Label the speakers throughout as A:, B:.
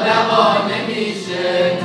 A: دوا نمیشه.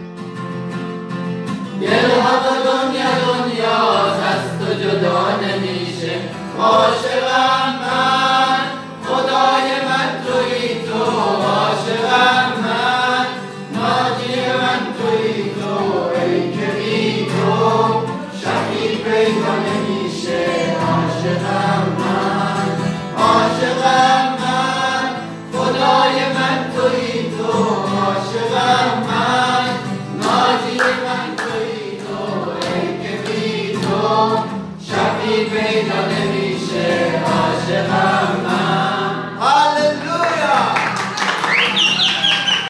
A: دلها و دنیا از تو جدا نمیشه. عاشقم من، خدای من تویی تو، عاشقم من، ناجی من تویی تو، ای که بی تو شفیع پیدا نمیشه. عاشقم من، عاشقم من، خدای من تویی تو، عاشقم من، ناجی من تویی تو، ای که بی تو شفیع پیدا نمیشه. عاشقم